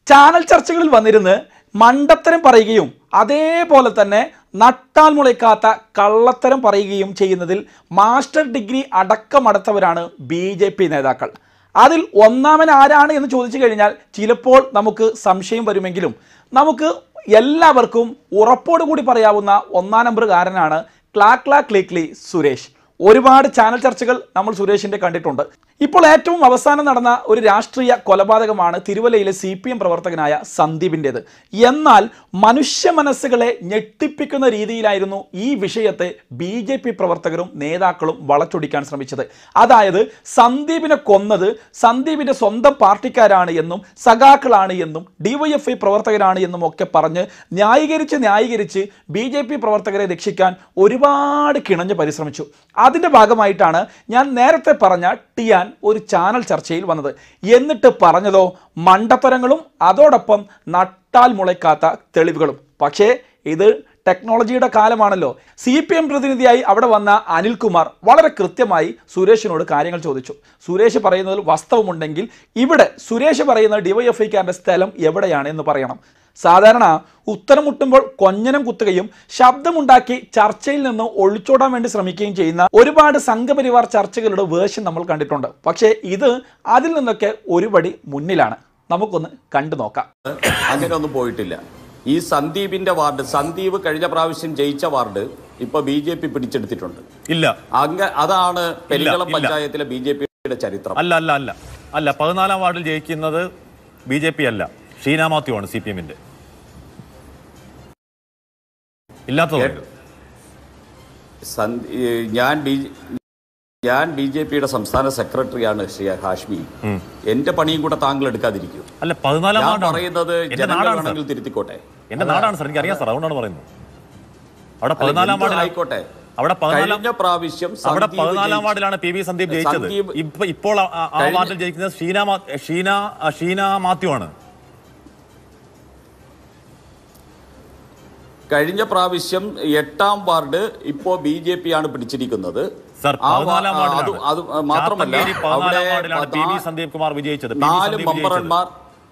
Channel ചർച്ചകളിൽ വന്നിരുന്ന് മണ്ടത്തരം പറയുകയും അതേപോലെ തന്നെ നട്ടാൽ മുളയ്ക്കാത്ത കള്ളത്തരം പറയുകയും ചെയ്യുന്നതിൽ മാസ്റ്റർ ഡിഗ്രി അടക്കമടത്തവരാണ് BJP നേതാക്കൾ. അതിൽ ഒന്നാമൻ ആരാണ് എന്ന് ചോദിച്ചു കഴിഞ്ഞാൽ ചിലപ്പോൾ നമുക്ക് സംശയം വരുമെങ്കിലും നമുക്ക് എല്ലാവർക്കും ഉറപ്പോടുകൂടി പറയാവുന്ന ഒന്നാം നമ്പറുകാരനാണ് ക്ലാക്ലി സുരേഷ്. ഒരുപാട് ചാനൽ ചർച്ചകൾ നമ്മൾ സുരേഷിൻ്റെ കണ്ടിട്ടുണ്ട്. ഇപ്പോൾ ഏറ്റവും അവസാനം നടന്ന ഒരു രാഷ്ട്രീയ കൊലപാതകമാണ് തിരുവല്ലയിലെ CPM പ്രവർത്തകനായ സന്ദീപിൻ്റേത്. എന്നാൽ മനുഷ്യ മനസ്സുകളെ ഞെട്ടിപ്പിക്കുന്ന രീതിയിലായിരുന്നു ഈ വിഷയത്തെ BJP പ്രവർത്തകരും നേതാക്കളും വളച്ചൊടിക്കാൻ ശ്രമിച്ചത്. അതായത് സന്ദീപിനെ കൊന്നത് സന്ദീപിൻ്റെ സ്വന്തം പാർട്ടിക്കാരാണ് എന്നും സഖാക്കളാണ് എന്നും DYFI പ്രവർത്തകരാണ് എന്നും ഒക്കെ പറഞ്ഞ് ന്യായീകരിച്ച് BJP പ്രവർത്തകരെ രക്ഷിക്കാൻ ഒരുപാട് കിണഞ്ഞ് പരിശ്രമിച്ചു. അതിൻ്റെ ഭാഗമായിട്ടാണ് ഞാൻ നേരത്തെ പറഞ്ഞ ടിയാൻ ഒരു ചാനൽ ചർച്ചയിൽ വന്നത്. എന്നിട്ട് പറഞ്ഞതോ മണ്ടത്തരങ്ങളും അതോടൊപ്പം നട്ടാൽ മുളയ്ക്കാത്ത തെളിവുകളും. പക്ഷേ ഇത് ടെക്നോളജിയുടെ കാലമാണല്ലോ. CPM പ്രതിനിധിയായി അവിടെ വന്ന അനിൽകുമാർ വളരെ കൃത്യമായി സുരേഷിനോട് കാര്യങ്ങൾ ചോദിച്ചു. സുരേഷ് പറയുന്നതിൽ വാസ്തവമുണ്ടെങ്കിൽ ഇവിടെ സുരേഷ് പറയുന്ന DYFIക്കാരൻ്റെ സ്ഥലം എവിടെയാണ് എന്ന് പറയണം. സാധാരണ ഉത്തരം മുട്ടുമ്പോൾ കൊഞ്ഞനം കുത്തുകയും ശബ്ദമുണ്ടാക്കി ചർച്ചയിൽ നിന്ന് ഒളിച്ചോടാൻ വേണ്ടി ശ്രമിക്കുകയും ചെയ്യുന്ന ഒരുപാട് സംഘപരിവാർ ചർച്ചകളുടെ വേർഷൻ നമ്മൾ കണ്ടിട്ടുണ്ട്. പക്ഷേ ഇത് അതിൽ നിന്നൊക്കെ ഒരുപടി മുന്നിലാണ്. നമുക്കൊന്ന് കണ്ടു നോക്കാം. അങ്ങനെ ഒന്നും പോയിട്ടില്ല. ഈ സന്ദീപിന്റെ വാർഡ്, സന്ദീപ് കഴിഞ്ഞ പ്രാവശ്യം ജയിച്ച വാർഡ് ഇപ്പൊ BJP പിടിച്ചെടുത്തിട്ടുണ്ട്. ഇല്ല, അതാണ് പെരിങ്ങളം പഞ്ചായത്തിലെ BJPയുടെ ചരിത്രം. അല്ല 14ാം വാർഡിൽ ജയിക്കുന്നത് BJP അല്ല, ഷീന മാത്യു ആണ് CPMന്റെ. ഇല്ലാത്തത് ഞാൻ BJPയുടെ സംസ്ഥാന സെക്രട്ടറിയാണ് ശ്രീ ഹാഷ്മി. എന്റെ പണിയും കൂടെ താങ്കൾ എടുക്കാതിരിക്കും. അല്ല 14ാം വാർഡ് പറയുന്നത് ജനങ്ങളാണെങ്കിൽ തിരുത്തിക്കോട്ടെ. എന്റെ നാടാണ് സർ, എനിക്ക് അറിയാം സർ, അതുകൊണ്ടാണ് പറയുന്നത്. അവിടെ 14ാം വാർഡിൽ ആയിക്കോട്ടെ. അവിടെ 14ാം വാർഡിലാണ് PV സന്ദീപ് ജയിച്ചത്. ഇപ്പോൾ ആ വാർഡിൽ ജയിക്കുന്നത് ഷീന മാത്യു ആണ്. കഴിഞ്ഞ പ്രാവശ്യം 8ാം വാർഡ് ഇപ്പോ BJP ആണ് പിടിച്ചിരിക്കുന്നത്. അത് മാത്രമല്ല, സന്ദീപ് കുമാർ വിജയിച്ചത് 4 മെമ്പർമാർ.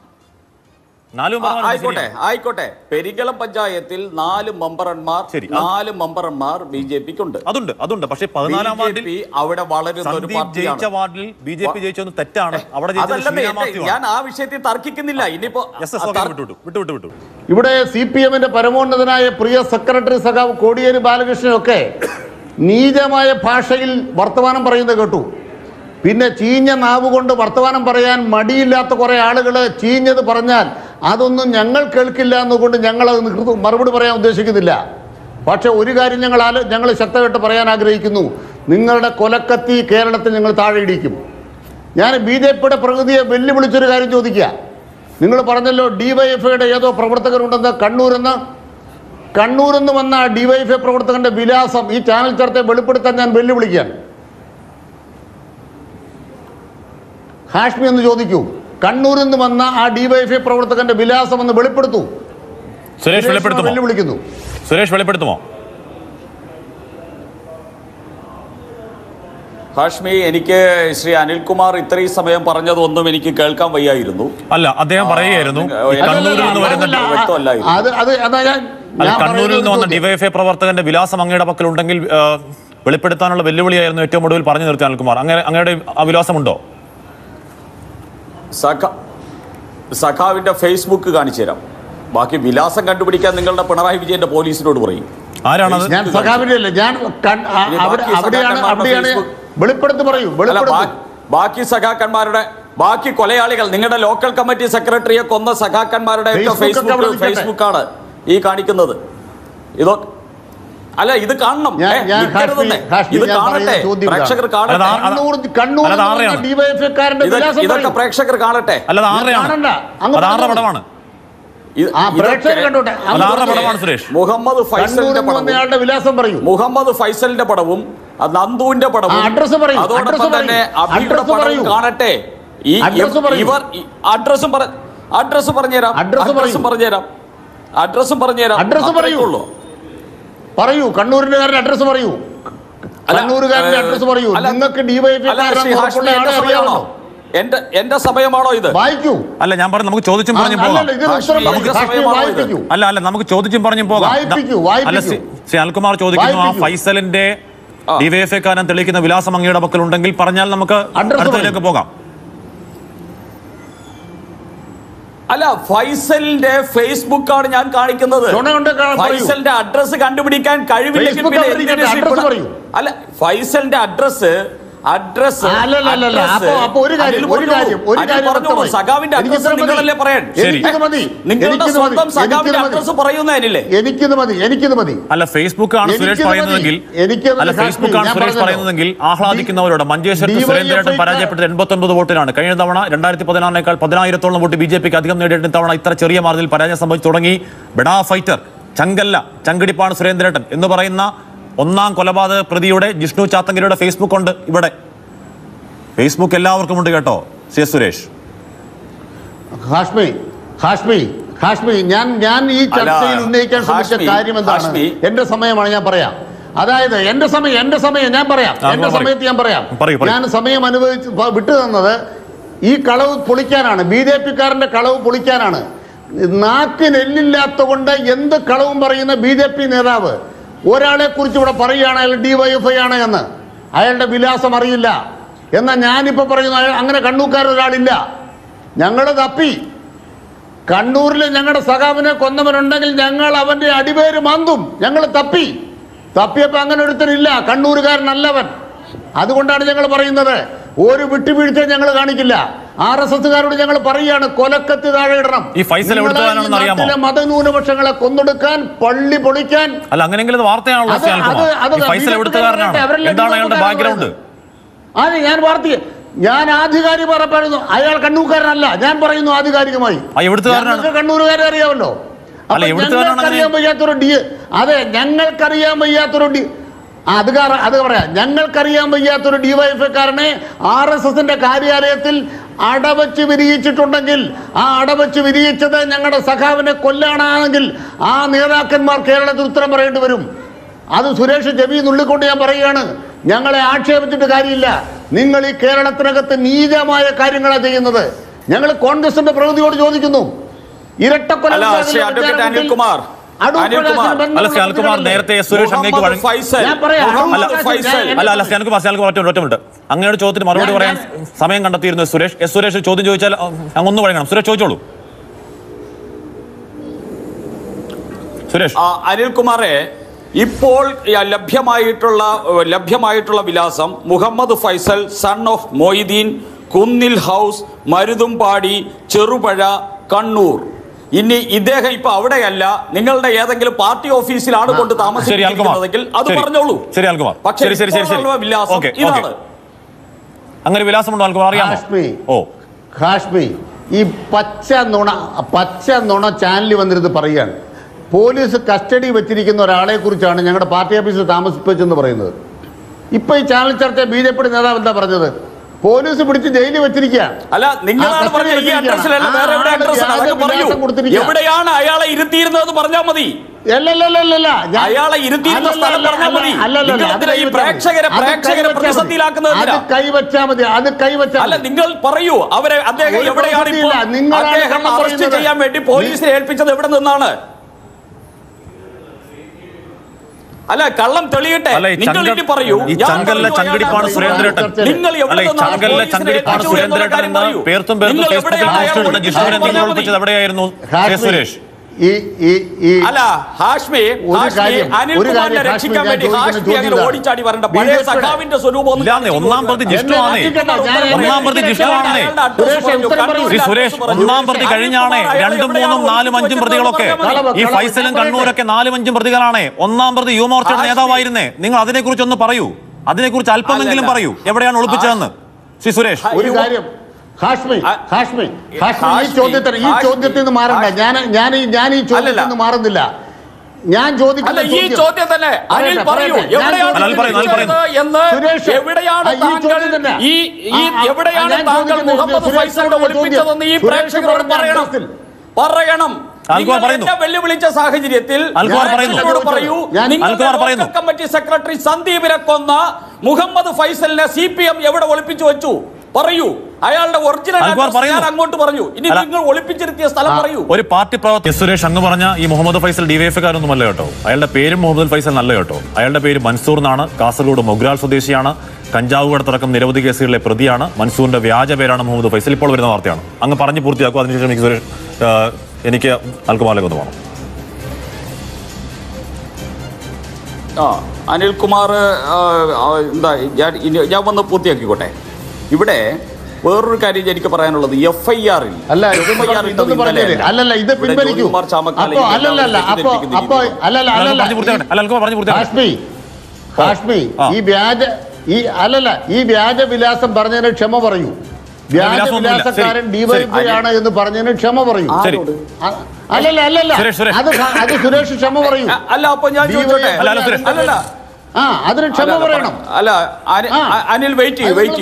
ആയിക്കോട്ടെ, പെരിങ്ങളം പഞ്ചായത്തിൽ 4 മെമ്പർമാർ BJPക്കുണ്ട്. അതുണ്ട്. പക്ഷേ 14ാം വാർഡിൽ അവിടെ വളരുന്ന ഒരു ജയിച്ച വാർഡിൽ BJP ജയിച്ചത് തെറ്റാണ്. അവിടെ ഞാൻ ആ വിഷയത്തിൽ തർക്കിക്കുന്നില്ല. ഇനിയിപ്പോ വിട്ടു. ഇവിടെ CPMന്റെ പരമോന്നതനായ പ്രിയ സെക്രട്ടറി സഖാവ് കോടിയേരി ബാലകൃഷ്ണനൊക്കെ നീചമായ ഭാഷയിൽ വർത്തമാനം പറയുന്നത് കേട്ടു. പിന്നെ ചീഞ്ഞ നാവ് കൊണ്ട് വർത്തമാനം പറയാൻ മടിയില്ലാത്ത കുറേ ആളുകൾ ചീഞ്ഞത് പറഞ്ഞാൽ അതൊന്നും ഞങ്ങൾ കേൾക്കില്ല എന്നുകൊണ്ട് ഞങ്ങളത് മറുപടി പറയാൻ ഉദ്ദേശിക്കുന്നില്ല. പക്ഷെ ഒരു കാര്യം ഞങ്ങൾ ശക്തമായിട്ട് പറയാൻ ആഗ്രഹിക്കുന്നു. നിങ്ങളുടെ കൊലക്കത്തി കേരളത്തിൽ ഞങ്ങൾ താഴെ ഇടിക്കും. ഞാൻ BJPയുടെ പ്രകൃതിയെ വെല്ലുവിളിച്ചൊരു കാര്യം ചോദിക്കുക. നിങ്ങൾ പറഞ്ഞല്ലോ DYFIയുടെ ഏതോ പ്രവർത്തകരുണ്ടെന്ന് കണ്ണൂരെന്ന് വന്ന DYFI പ്രവർത്തകന്റെ വിലാസം ഈ ചാനൽ ചർച്ചയെ വെളിപ്പെടുത്താൻ ഞാൻ വെല്ലുവിളിക്കുകയാണ്. ഹാഷ്മി എന്ന് ചോദിക്കൂ, കണ്ണൂരിൽ നിന്ന് വന്ന ആ DYFI പ്രവർത്തകന്റെ വിലാസം എന്ന് വെളിപ്പെടുത്തൂ. വെല്ലുവിളിക്കുന്നു. സുരേഷ് വെളിപ്പെടുത്തുമോ? ഹാഷ്മി, എനിക്ക് ശ്രീ അനിൽകുമാർ ഇത്രയും സമയം പറഞ്ഞതൊന്നും എനിക്ക് കേൾക്കാൻ വയ്യായിരുന്നു. അല്ല, അദ്ദേഹം പറയുകയായിരുന്നു കണ്ണൂരിൽ നിന്ന് വന്ന DYFI പ്രവർത്തകന്റെ വിലാസം അങ്ങയുടെ പക്കലുണ്ടെങ്കിൽ വെളിപ്പെടുത്താനുള്ള വെല്ലുവിളിയായിരുന്നു ഏറ്റവും ഒടുവിൽ പറഞ്ഞു നിർത്തി അനിൽകുമാർ. അങ്ങയുടെ ആ വിലാസമുണ്ടോ? സഖാവിന്റെ ഫേസ്ബുക്ക് കാണിച്ചു തരാം. ബാക്കി വിലാസം കണ്ടുപിടിക്കാൻ നിങ്ങളുടെ പിണറായി വിജയന്റെ പോലീസിനോട് പറയും. ആരാണത്? ബാക്കി സഖാക്കന്മാരുടെ, ബാക്കി കൊലയാളികൾ, നിങ്ങളുടെ ലോക്കൽ കമ്മിറ്റി സെക്രട്ടറിയെ കൊന്ന സഖാക്കന്മാരുടെ ഫേസ്ബുക്കാണ് ഈ കാണിക്കുന്നത്. ഇതോ അല്ല, ഇത് കാണണം. ഇത് കാണട്ടെ, പ്രേക്ഷകർ കാണട്ടെ. ഇതൊക്കെ പ്രേക്ഷകർ കാണട്ടെ. മുഹമ്മദ് ഫൈസലിന്റെ പടവും നന്ദുവിന്റെ പടവും അതോടൊപ്പം തന്നെ അഭിയുടെ പടവും കാണട്ടെ. അഡ്രസ്സും പറഞ്ഞുതരാം. പറയൂ, കണ്ണൂരിന്റെ അഡ്രസ് പറയൂ. നിങ്ങൾക്ക് DYFI എന്റെ സമയമാണോ ഇത്? വായിക്കൂ. അല്ല, ഞാൻ പറഞ്ഞു നമുക്ക് ചോദിച്ചും പറഞ്ഞും പോകാം. അല്ല നമുക്ക് ചോദിച്ചും പറഞ്ഞും പോകാം. അല്ല, ശ്രീ അനിൽകുമാർ ചോദിക്കുന്നു, ആ ഫൈസലിന്റെ ഡിവൈഎഫ്ഐ കാരൻ തെളിയിക്കുന്ന വിലാസം അങ്ങയുടെ പക്കൽ ഉണ്ടെങ്കിൽ പറഞ്ഞാൽ നമുക്ക് അടുത്തതിലേക്ക് പോകാം. അല്ല, ഫൈസലിന്റെ ഫേസ്ബുക്ക് ആണ് ഞാൻ കാണിക്കുന്നത്. ഫൈസലിന്റെ അഡ്രസ് കണ്ടുപിടിക്കാൻ കഴിവില്ലെങ്കിൽ അല്ല, ഫൈസലിന്റെ അഡ്രസ് സഖാവിന്റെ അഡ്രസ് നിങ്ങളല്ലേ പറയാൻ? നിങ്ങളുടെ സ്വന്തം സഖാവിന്റെ അഡ്രസ് പറയുന്നതിനില്ലേ? എനിക്കിത് മതി. അല്ല, ഫേസ്ബുക്ക് ആണ് സുരേഷ് പറയുന്നതെങ്കിൽ ആഹ്ലാദിക്കുന്നവരോട് മഞ്ചേശ്വരത്ത് സുരേന്ദ്രേട്ടൻ പരാജയപ്പെട്ടത് 89 വോട്ടിനാണ്. കഴിഞ്ഞ തവണ 2014 10,000-ഓളം വോട്ട് ബിജെപിക്ക് അധികം നേടിയിട്ട് തവണ ഇത്ര ചെറിയ മാർജിനിൽ പരാജയം സംഭവിച്ചു തുടങ്ങി. ബെഡാ ഫൈറ്റർ, ചങ്കടിപ്പാണ് സുരേന്ദ്രേട്ടൻ എന്ന് പറയുന്ന ഒന്നാം കൊലപാതക പ്രതിയുടെ ജിഷ്ണു ചാത്തങ്കരിയുടെ ഫേസ്ബുക്ക് ഉണ്ട് ഇവിടെ. ഫേസ്ബുക്ക് എല്ലാവർക്കും ഉണ്ട് കേട്ടോ സുരേഷ്. ഹാഷ്മി, ഞാൻ ഈ ചർച്ചയിൽ ഉന്നയിക്കാൻ ശ്രമിച്ച കാര്യം എന്താണ്? എന്റെ സമയമാണ്, ഞാൻ പറയാം. അതായത് എന്റെ സമയം ഞാൻ പറയാം. എന്റെ സമയത്ത് ഞാൻ പറയാം. ഞാൻ സമയം അനുഭവിച്ച് വിട്ടു തന്നത് ഈ കളവ് പൊളിക്കാനാണ്, BJP-കാരന്റെ കളവ് പൊളിക്കാനാണ്. നാക്കിനെല്ലില്ലാത്ത കൊണ്ട് എന്ത് കളവും പറയുന്ന BJP നേതാവ് ഒരാളെ കുറിച്ച് ഇവിടെ പറയുകയാണ് അയാൾ DYFI ആണ് എന്ന്. അയാളുടെ വിലാസം അറിയില്ല. എന്നാൽ ഞാനിപ്പോൾ പറയുന്നു അങ്ങനെ കണ്ണൂർക്കാരൊരാളില്ല. ഞങ്ങൾ തപ്പി. കണ്ണൂരിൽ ഞങ്ങളുടെ സഖാവിനെ കൊന്നവനുണ്ടെങ്കിൽ ഞങ്ങൾ അവന്റെ അടിവേര് മാന്തും. ഞങ്ങൾ തപ്പിയപ്പോൾ അങ്ങനെ ഒരുത്തരില്ല, കണ്ണൂരുകാരനല്ലവൻ. അതുകൊണ്ടാണ് ഞങ്ങൾ പറയുന്നത് ഒരു വിട്ടുവീഴ്ച ഞങ്ങൾ കാണിക്കില്ല. RSSകാരോട് ഞങ്ങൾ പറയുകയാണ്, കൊലക്കത്ത് താഴെ ഇടണം. മതന്യൂനപക്ഷങ്ങളെ കൊന്നൊടുക്കാൻ, പള്ളി പൊളിക്കാൻ. അല്ല, അങ്ങനെയെങ്കിൽ ഞാൻ ആധികാരികമായി പറയുന്നു, അയാൾ കണ്ണൂർക്കാരനല്ല. ഞാൻ പറയുന്നു ആധികാരികമായി. കണ്ണൂരുകാരെ അറിയാമല്ലോ. ഞങ്ങൾക്കറിയാൻ വയ്യാത്തൊരു അത് പറയാം. ഞങ്ങൾക്കറിയാൻ വയ്യാത്തൊരു DYFI-കാരനെ RSSന്റെ കാര്യാലയത്തിൽ അടവച്ച് വിരിയിച്ചിട്ടുണ്ടെങ്കിൽ, ആ അടവച്ച് വിരിയിച്ചത് ഞങ്ങളുടെ സഖാവിനെ കൊല്ലാനാണെങ്കിൽ ആ നേതാക്കന്മാർ കേരളത്തിൽ ഉത്തരം പറയേണ്ടി വരും. അത് സുരേഷ് ചെവി നുള്ളിക്കൊണ്ട് ഞാൻ പറയുകയാണ്. ഞങ്ങളെ ആക്ഷേപിച്ചിട്ട് കാര്യമില്ല. നിങ്ങൾ ഈ കേരളത്തിനകത്ത് നീചമായ കാര്യങ്ങളാണ് ചെയ്യുന്നത്. ഞങ്ങൾ കോൺഗ്രസിന്റെ പ്രതിനിധിയോട് ചോദിക്കുന്നു, ഇരട്ടക്കൊല നേരത്തെ സുരേഷ് അങ്ങയുടെ ചോദ്യത്തിന് മറുപടി പറയാൻ സമയം കണ്ടെത്തിയിരുന്നു സുരേഷ് ചോദ്യം ചോദിച്ചാൽ അങ്ങൊന്ന് വഴങ്ങണം. സുരേഷ് ചോദിച്ചോളൂ. സുരേഷ്. അനിൽകുമാറെ, ഇപ്പോൾ ലഭ്യമായിട്ടുള്ള വിലാസം Muhammad Faisal, son of Moideen, Kunnil house, മരുതുംപാടി, Cherupuzha, Kannur. ഇനി ഇദ്ദേഹം ഇപ്പൊ അവിടെയല്ല, നിങ്ങളുടെ ഏതെങ്കിലും പാർട്ടി ഓഫീസിലാണ് കൊണ്ട് താമസിക്കുന്നതെങ്കിൽ അത് പറഞ്ഞോളൂ. ഇതാണ്. അങ്ങനെ വിലാസമുണ്ടോ അറിയാമോ? ഹാഷ്മി, ഈ പച്ച നുണ ചാനലിൽ വന്നിരുന്ന് പറയുകയാണ്. പോലീസ് കസ്റ്റഡി വെച്ചിരിക്കുന്ന ഒരാളെ കുറിച്ചാണ് ഞങ്ങളുടെ പാർട്ടി ഓഫീസിൽ താമസിപ്പിച്ചെന്ന് പറയുന്നത്. ഇപ്പൊ ഈ ചാനൽ ചർച്ച BJP നേതാവ് എന്താ പറഞ്ഞത്? പോലീസ് പിടിച്ച് ജയിലിൽ വെച്ചിരിക്കുകയാണ്. അല്ല, നിങ്ങളാണ് എവിടെയാണ് അയാളെ ഇരുത്തിയിരുന്നത് പറഞ്ഞാൽ മതി. അയാളെ ഇരുത്തിയിരുന്ന സ്ഥലം പറഞ്ഞാൽ മതി. പ്രേക്ഷകരെ പ്രതിസന്ധിയിലാക്കുന്നത് അല്ല, നിങ്ങൾ പറയൂ. അദ്ദേഹം എവിടെയാണ് ഇപ്പോൾ അദ്ദേഹം അറസ്റ്റ് ചെയ്യാൻ വേണ്ടി പോലീസിനെ ഏൽപ്പിച്ചത് എവിടെ നിന്നാണ്? അല്ല, കള്ളം തെളിയട്ടെ. നിങ്ങൾ ഇനി പറയൂ. അല്ല, ഹാഷ്മി, അനിൽകുമാറിനെ രക്ഷിക്കാൻ വേണ്ടി ഹാഷ്മി അങ്ങനെ ഓടിച്ചാടി വരണ്ട. പഴയ സഖാവിന്റെ സ്വരൂപം ഒന്നാം പ്രതി ജിഷ്ണുവാണ്. സുരേഷ്, ഒന്നാം പ്രതി കഴിഞ്ഞാണ് 2, 3, 4, 5 പ്രതികളൊക്കെ. ഈ ഫൈസലും കണ്ണൂരൊക്കെ 4, 5 പ്രതികളാണ്. ഒന്നാം പ്രതി യുവമോർച്ചയുടെ നേതാവായിരുന്നേ. നിങ്ങൾ അതിനെക്കുറിച്ച് ഒന്ന് പറയൂ. അതിനെക്കുറിച്ച് അല്പമെങ്കിലും പറയൂ. എവിടെയാണ് ഒളിപ്പിച്ചതെന്ന് ശ്രീ സുരേഷ്? ഒരു കാര്യം ഹാഷ്മി, ഈ ചോദ്യത്തിൽ നിന്ന് മാറണ്ട. ഞാൻ ഈ ചോദ്യത്തിൽ നിന്ന് മാറുന്നില്ല. ഞാൻ ചോദിക്കുന്ന ഈ ചോദ്യം തന്നെ അനിൽ പറയൂ. എവിടെയാണ് താങ്കൾ മുഹമ്മദ് ഫൈസലിനെ ഒളിപ്പിച്ചതെന്ന് ഈ പ്രേക്ഷകരോട് പറയണം. വെല്ലുവിളിച്ച സാഹചര്യത്തിൽ കമ്മിറ്റി സെക്രട്ടറി സന്ദീപിനെ കൊന്ന മുഹമ്മദ് ഫൈസലിനെ CPM എവിടെ ഒളിപ്പിച്ചു വെച്ചു? പറയൂ. അയാളുടെ ഒറിജിനൽ അൽകുമാർ അഡ്രസ് ഞാൻ അങ്ങോട്ട് പറഞ്ഞു. ഇനി നിങ്ങൾ ഒളിപ്പിച്ചിരുത്തിയ സ്ഥലം പറയൂ. ഒരു പാർട്ടി പ്രവർത്തകൻ സുരേഷ് അങ്ങ് പറഞ്ഞ ഈ മുഹമ്മദ് ഫൈസൽ ഡിവൈഎഫ്ഐക്കാരൊന്നും അല്ല കേട്ടോ. അയാളുടെ പേരും മുഹമ്മദ് ഫൈസൽ നല്ല കേട്ടോ. അയാളുടെ പേര് മൻസൂർ എന്നാണ്. കാസർഗോഡ് മൊഗ്രാൽ സ്വദേശിയാണ്. കഞ്ചാവ് കടത്തടക്കം നിരവധി കേസുകളിലെ പ്രതിയാണ്. മൻസൂറിന്റെ വ്യാജ പേരാണ് മുഹമ്മദ് ഫൈസൽ. ഇപ്പോൾ വരുന്ന വാർത്തയാണ്. അങ്ങ് പറഞ്ഞു പൂർത്തിയാക്കും. അതിനുശേഷം എനിക്ക് സുരേഷ് എനിക്ക് അൽകുമാറിലേക്ക് ഒന്ന് പോകണം. അനിൽകുമാർ എന്താ ഞാൻ വന്ന് പൂർത്തിയാക്കിക്കോട്ടെ. ഇവിടെ വേറൊരു കാര്യം എനിക്ക് പറയാനുള്ളത് FIR-ൽ ഈ വ്യാജവിലാസം പറഞ്ഞതിന് ക്ഷമ പറയൂ. വ്യാജവിലാസക്കാരൻ ഡിവൈഎഫ്ഐ ആണ് എന്ന് പറഞ്ഞതിന് ക്ഷമ പറയൂ. അല്ലല്ല അത് സുരേഷ് ക്ഷമ പറയൂ. അല്ല അപ്പൊ ഞാൻ അല്ലല്ല അതിന് ക്ഷമ പറയണം. അല്ല അനിൽ വെയിറ്റ്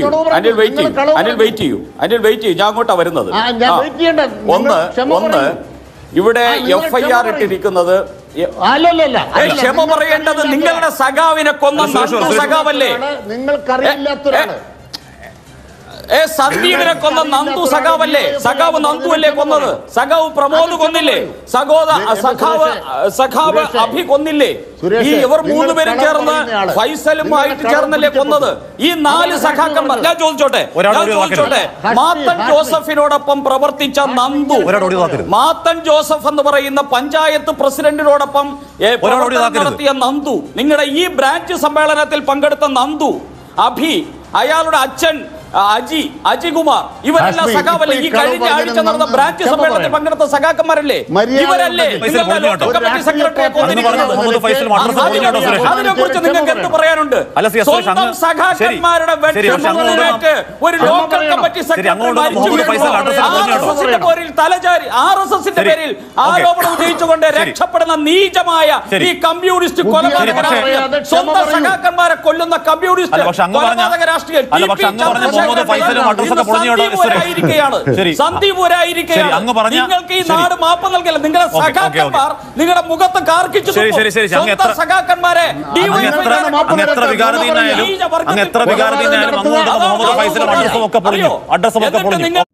ചെയ്യൂ. ഞാൻ അങ്ങോട്ടാ വരുന്നത്. ഒന്ന് ഇവിടെ FIR ഇട്ടിരിക്കുന്നത്. ക്ഷമ പറയേണ്ടത് നിങ്ങളുടെ സഖാവിനെ കൊന്ന സഖാവല്ലേ? നിങ്ങൾക്കറിയില്ലാത്തൊരാള് സന്ദീപിനെ കൊന്ന നന്ദു സഖാവല്ലേ? സഖാവ് നന്ദു അല്ലേ കൊന്നത്? സഖാവ് പ്രമോദ് കൊന്നില്ലേ? സഖാവ് അഭി കൊന്നില്ലേ? ഇവർ മൂന്നുപേരും ചേർന്ന് ഫൈസലുമായിട്ട് ചേർന്നല്ലേ കൊന്നത്? ഈ 4 സഖാക്കന്മാർ. ഞാൻ ചോദിച്ചോട്ടെ, മാത്തൻ ജോസഫിനോടൊപ്പം പ്രവർത്തിച്ച നന്ദു, മാത്തൻ ജോസഫ് എന്ന് പറയുന്ന പഞ്ചായത്ത് പ്രസിഡന്റിനോടൊപ്പം നടത്തിയ നന്ദു, നിങ്ങളുടെ ഈ ബ്രാഞ്ച് സമ്മേളനത്തിൽ പങ്കെടുത്ത നന്ദു, അഭി, അയാളുടെ അച്ഛൻ അജികുമാർ, ഇവരെല്ലാം സഖാവല്ലേ? ഈ കഴിഞ്ഞ ആഴ്ച നടന്ന ബ്രാഞ്ച് സമ്മേളനത്തിൽ പങ്കെടുത്ത സഖാക്കന്മാരല്ലേ? ഇവരല്ലേ സെക്രട്ടറിയെ അതിനെ കുറിച്ച് നിങ്ങൾക്ക് എന്ത് പറയാനുണ്ട്? സ്വന്തം സഖാക്കന്മാരുടെ ഒരു ലോക്കൽ കമ്മിറ്റി സെക്രട്ടറി പേരിൽ തലചാരി RSSന്റെ പേരിൽ ആരോപണം ഉന്നയിച്ചുകൊണ്ട് രക്ഷപ്പെടുന്ന നീചമായ ഈ കമ്മ്യൂണിസ്റ്റ് കൊലപാതക സ്വന്തം സഖാക്കന്മാരെ കൊല്ലുന്ന കമ്മ്യൂണിസ്റ്റ് കൊലപാതക രാഷ്ട്രീയം നിങ്ങൾക്ക് ഈ നാട് മാപ്പ് നൽകില്ല. നിങ്ങളുടെ സഖാക്കന്മാർ നിങ്ങളുടെ മുഖത്ത് കാർക്കിച്ചു സഖാക്കന്മാരെ അഡ്രസ്സൊക്കെ പൊളിഞ്ഞു.